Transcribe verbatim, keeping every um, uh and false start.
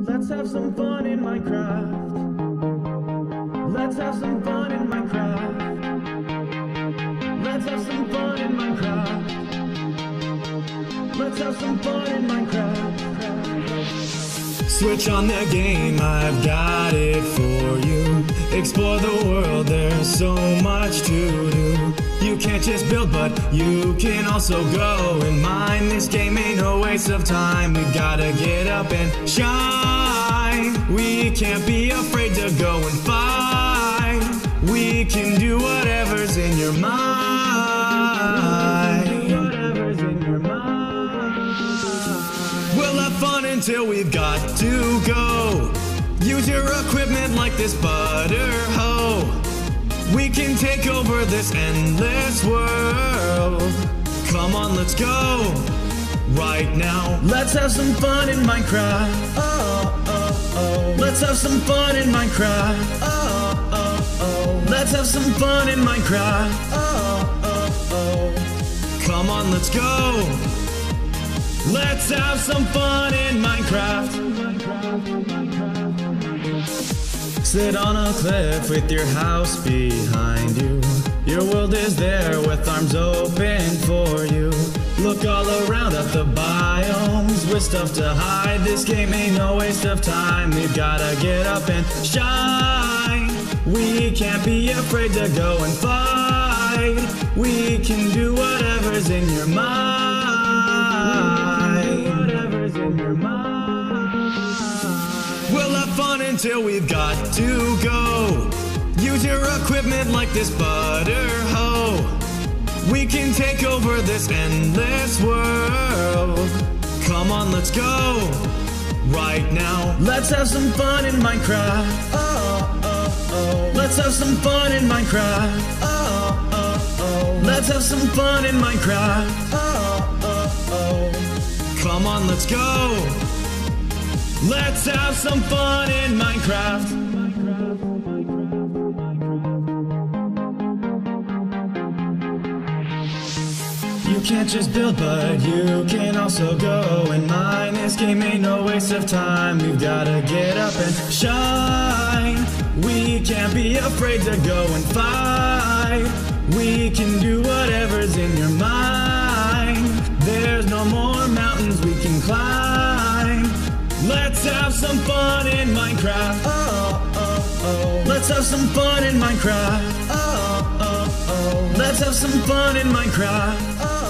Let's have some fun in Minecraft. Let's have some fun in Minecraft. Let's have some fun in Minecraft. Let's have some fun in Minecraft. Switch on the game, I've got it for you. Explore the world, there's so much to do. You can't just build, but you can also go and mine. This game ain't no waste of time. We gotta get up and shine. We can't be afraid to go and fight. We can do whatever's in your mind. Whatever's in your mind. We'll have fun until we've got to go. Use your equipment like this butter hoe. We can take over this endless world. Come on, let's go right now. Let's have some fun in Minecraft. Oh, oh, oh. Let's have some fun in Minecraft. Oh, oh, oh. Let's have some fun in Minecraft. Oh, oh, oh. Come on, let's go. Let's have some fun in Minecraft. Sit on a cliff with your house behind you. Your world is there with arms open for you. Look all around at the biomes with stuff to hide. This game ain't no waste of time. We've gotta get up and shine. We can't be afraid to go and fight. We can do whatever's in your mind. Whatever's in your mind. We'll have fun until we've got to go. Use your equipment like this butter hoe. We can take over this endless world. Come on, let's go right now. Let's have some fun in Minecraft. Oh, oh, oh. Let's have some fun in Minecraft. Oh, oh, oh. Let's have some fun in Minecraft. Oh, oh, oh. Come on, let's go. Let's have some fun in Minecraft. You can't just build, but you can also go and mine. This game ain't no waste of time. We've gotta get up and shine. We can't be afraid to go and fight. We can do whatever's in your mind. There's no more mountains we can climb. Let's have some fun in Minecraft. Oh, oh, oh. Let's have some fun in Minecraft. Oh, oh, oh. Let's have some fun in Minecraft. Oh,